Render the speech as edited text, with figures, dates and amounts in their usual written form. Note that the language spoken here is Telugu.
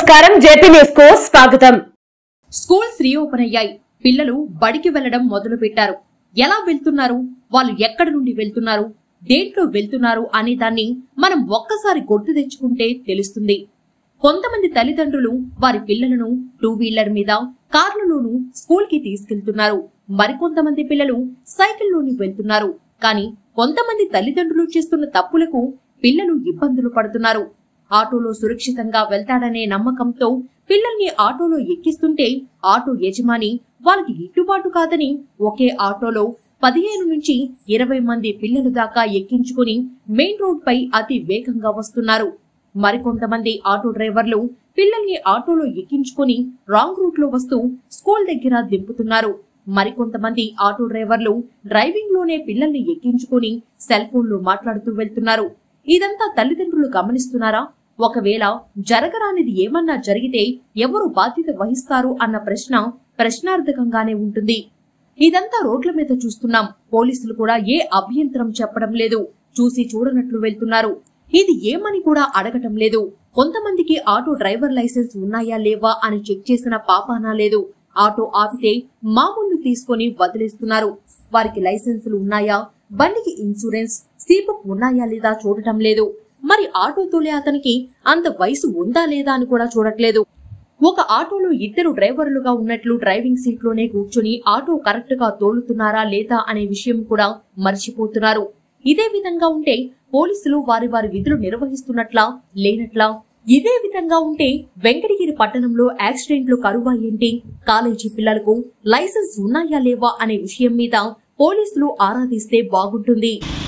నమస్కారం జేపీ న్యూస్ కు స్వాగతం। స్కూల్స్ రీఓపెన్ అయ్యాయి। పిల్లలు బడికి వెళ్లడం మొదలు పెట్టారు। ఎలా వెళ్తున్నారు, వాళ్ళు ఎక్కడి నుండి వెళ్తున్నారు, దేంట్లో వెళ్తున్నారు అనే దాన్ని మనం ఒక్కసారి గుర్తు తెచ్చుకుంటే తెలుస్తుంది। కొంతమంది తల్లిదండ్రులు వారి పిల్లలను టూ వీలర్ మీద, కార్లలోనూ స్కూల్ కి తీసుకెళ్తున్నారు। మరికొంతమంది పిల్లలు సైకిల్లోని వెళ్తున్నారు। కానీ కొంతమంది తల్లిదండ్రులు చేస్తున్న తప్పులకు పిల్లలు ఇబ్బందులు పడుతున్నారు। ఆటోలో సురక్షితంగా వెళ్తాడనే నమ్మకంతో పిల్లల్ని ఆటోలో ఎక్కిస్తుంటే ఆటో యజమాని వాళ్ళకి గిట్టుబాటు కాదని ఒకే ఆటోలో 15 నుంచి 20 మంది పిల్లలు దాకా ఎక్కించుకుని మెయిన్ రోడ్ పై అతి వేగంగా వస్తున్నారు। మరికొంతమంది ఆటో డ్రైవర్లు పిల్లల్ని ఆటోలో ఎక్కించుకుని రాంగ్ రూట్ లో వస్తూ స్కూల్ దగ్గర దింపుతున్నారు। మరికొంతమంది ఆటో డ్రైవర్లు డ్రైవింగ్ లోనే పిల్లల్ని ఎక్కించుకుని సెల్ ఫోన్లు మాట్లాడుతూ వెళ్తున్నారు। ఇదంతా తల్లిదండ్రులు గమనిస్తున్నారా? ఒకవేళ జరగరానిది ఏమన్నా జరిగితే ఎవరు బాధ్యత వహిస్తారు అన్న ప్రశ్న ప్రశ్నార్థకంగానే ఉంటుంది। ఇదంతా రోడ్ల మీద చూస్తున్నాం। పోలీసులు కూడా ఏ అభ్యంతరం చెప్పడం లేదు, చూసి చూడనట్లు వెళ్తున్నారు। ఇది ఏమని కూడా అడగటం లేదు। కొంతమందికి ఆటో డ్రైవర్ లైసెన్స్ ఉన్నాయా లేవా అని చెక్ చేసిన పాపానా లేదు। ఆటో ఆపితే మామూలు తీసుకొని వదిలేస్తున్నారు। వారికి లైసెన్సులు ఉన్నాయా, బండికి ఇన్సూరెన్స్, సీబుక్ ఉన్నాయా లేదా చూడటం లేదు। మరి ఆటో తోలే అతనికి అంత వయసు ఉందా లేదా అని కూడా చూడట్లేదు। ఒక ఆటోలో ఇద్దరు డ్రైవర్లుగా ఉన్నట్లు డ్రైవింగ్ సీట్ లోనే కూర్చుని ఆటో కరెక్ట్ గా తోలుతున్నారా లేదా అనే విషయం కూడా మర్చిపోతున్నారు। ఇదే విధంగా ఉంటే పోలీసులు వారి వారి విధులు నిర్వహిస్తున్నట్లా లేనట్లా? ఇదే విధంగా ఉంటే వెంకటగిరి పట్టణంలో యాక్సిడెంట్లు కరువా ఏంటి? కాలేజీ పిల్లలకు లైసెన్స్ ఉన్నాయా లేవా అనే విషయం మీద పోలీసులు ఆరా తీస్తే బాగుంటుంది।